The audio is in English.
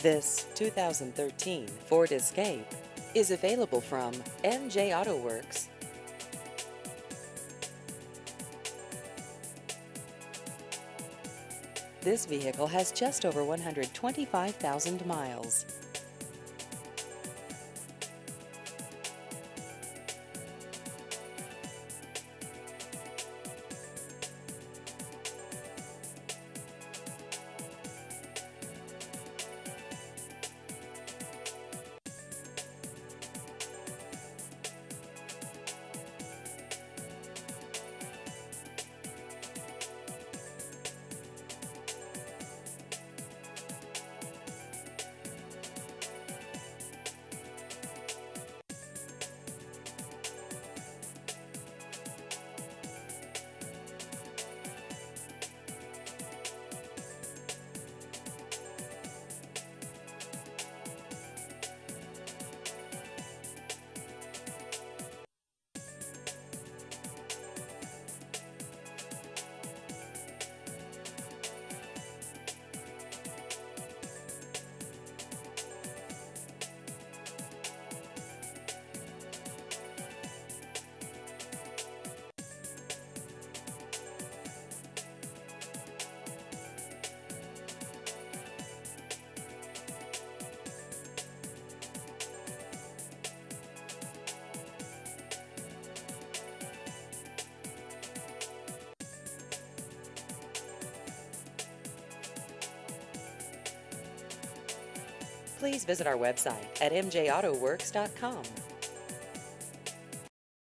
This 2013 Ford Escape is available from MJ Auto Works. This vehicle has just over 125,000 miles. Please visit our website at mjautoworks.com.